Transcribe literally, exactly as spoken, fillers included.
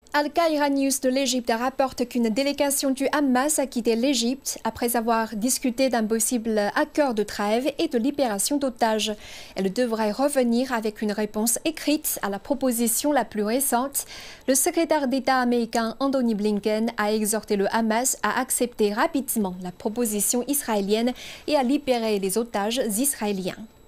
Al-Qaïra News de l'Égypte rapporte qu'une délégation du Hamas a quitté l'Égypte après avoir discuté d'un possible accord de trêve et de libération d'otages. Elle devrait revenir avec une réponse écrite à la proposition la plus récente. Le secrétaire d'État américain Anthony Blinken a exhorté le Hamas à accepter rapidement la proposition israélienne et à libérer les otages israéliens.